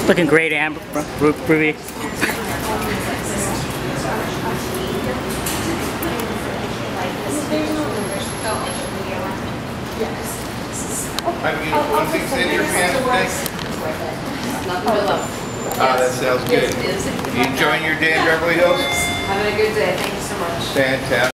Looking great, Amber. Ruby. One thing in your pants today? Ah, that sounds good. You enjoying your day in Beverly Hills? Having a good day. Thank you so much. Fantastic.